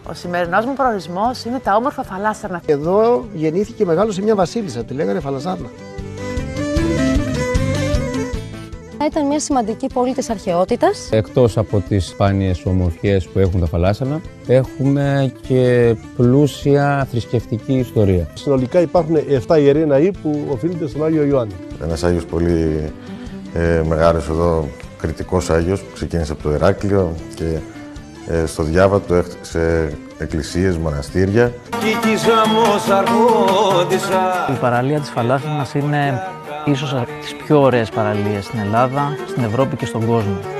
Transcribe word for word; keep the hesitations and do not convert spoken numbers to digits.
Ο σημερινός μου προορισμός είναι τα όμορφα Φαλάσσαρνα. Εδώ γεννήθηκε μεγάλο σε μια βασίλισσα, τη λέγανε Φαλασσάρνα. Ήταν μια σημαντική πόλη της αρχαιότητας. Εκτός από τις σπάνιες ομορφιές που έχουν τα Φαλάσσαρνα, έχουμε και πλούσια θρησκευτική ιστορία. Συνολικά υπάρχουν επτά ιεροί ναοί που οφείλονται στον Άγιο Ιωάννη. Ένας Άγιος πολύ ε, μεγάλος εδώ, κριτικός Άγιος, που ξεκίνησε από το Ηράκλειο και ε, στο Διάβατο έχτισε εκκλησίες, μοναστήρια. Η παραλία της Φαλάσσαρνας είναι ίσως από τις πιο ωραίες παραλίες στην Ελλάδα, στην Ευρώπη και στον κόσμο.